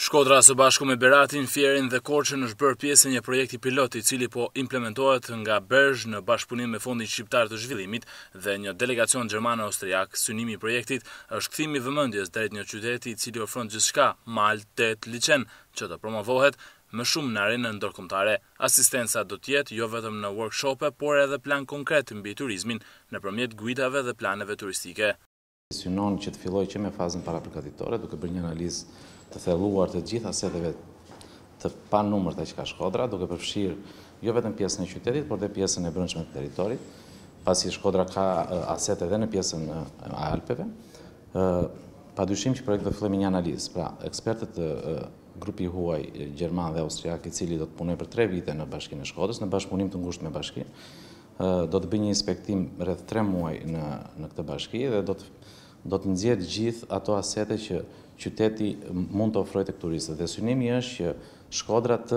Shkodra së bashku me Beratin, Fierin dhe Korçën është bërë pjesë e një projekti pilot I cili po implementohet nga Bergh në bashkëpunim me Fondin Shqiptar të Zhvillimit dhe një delegacion gjermano-austriak. Synimi I projektit është kthimi I vëmendjes drejt një qyteti I cili ofron gjithçka, mal, tet, liçen, që të promovohet më shumë në arenën ndërkombëtare. Asistenca do të jetë jo vetëm në workshope, por edhe plan konkret mbi turizmin nëpërmjet guidave dhe planeve turistike. Synon që të filloj që me fazën parapërgatitore, duke bërë një analizë të thelluar të gjitha aseteve të panumërta që ka Shkodra, duke përfshirë jo vetëm pjesën e qytetit, por dhe pjesën e brendshme të territorit, pasi Shkodra ka asete edhe në pjesën e Alpeve. Padyshim që projekti do filloj me një analizë. Pra, ekspertët grupi huaj gjerman dhe austriak, I cili do të punojë për 3 vite në Bashkinë e Shkodrës, në bashkëpunim të ngushtë me bashkinë, do të bëjë një inspektim rreth 3 muaj në këtë bashki dhe do të nxjerrë gjithë ato asete që qyteti mund të ofrojë tek turistët. Dhe synimi është që Shkodra të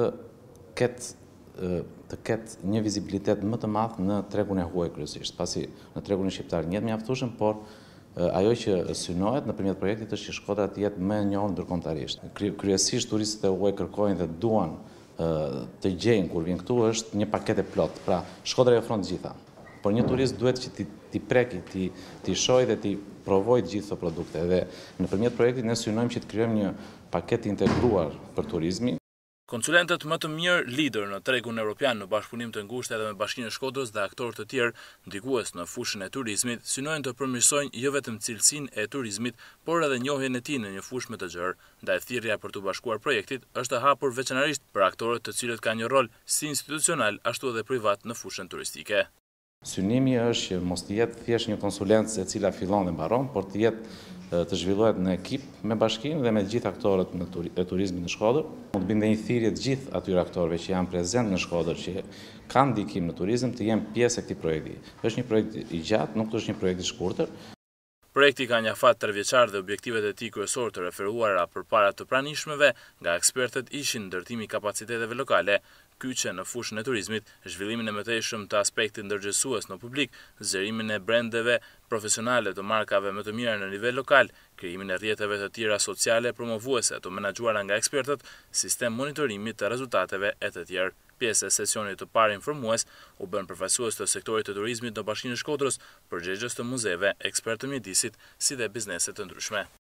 ketë një vizibilitet më të madh në tregun e huaj kryesisht, pasi në tregun e shqiptar njëhet mjaftueshëm, por ajo që synohet nëpërmjet projektit është që Shkodra të jetë më e njohur ndërkombëtarisht. Kryesisht turistët e huaj kërkojnë dhe duan të gjejnë kur vjen këtu është një paketë plot. Pra, Shkodra I ofron të gjitha. Por një turist duhet që ti preki, ti shohë dhe ti provojë të gjithë këto produkte. Dhe nëpërmjet projektit ne synojmë që të krijojmë një paketë integruar për turizmin. Konsulentët më të mirë lider në tregun evropian në bashkëpunim të ngushtë edhe me Bashkinë e Shkodrës dhe aktorë të tjerë ndikues në fushën e turizmit, synojnë të përmirësojnë jo vetëm cilësinë e turizmit, por edhe njohjen e tij në një fushë më të gjerë. Ndaj thirrja për të bashkuar projektit është e hapur veçanërisht për aktorët të cilët kanë një rol si institucional ashtu edhe privat në fushën turistike. Synimi është që mos të jetë thjesht një konsulencë e cila fillon dhe mbaron, por të jetë të zhvillohet në ekip me bashkinë dhe me të gjithë aktorët e turizmit në Shkodër. Mund të bëjmë një thirrje të gjithë atyre aktorëve që janë prezent në Shkodër, që kanë ndikim në turizëm, të jenë pjesë e këtij projekti. Është një projekt I gjatë, nuk është një projekt I shkurtër. Projekti ka një afat 3 vjeçar dhe objektivet e tij kryesor të referuara përpara të pranishmëve nga ekspertët ishin ndërtimi I kapaciteteve lokale, kyçe në fushën e turizmit, zhvillimin e mëtejshëm të aspektit ndërgjegjësues në publik, zgjerimin e brendeve profesionale të markave më të mira në nivel lokal, krijimin e rrjeteve të tjera sociale promovuese të menaxhuara nga ekspertët, sistem monitorimi të rezultateve e të tjerë. Pjesë e sesionit të parë informues u bën përfaqësues të sektorit të turizmit në Bashkinë e Shkodrës, përgjegjës të muzeve, ekspertë të mjedisit, si dhe biznese të ndryshme.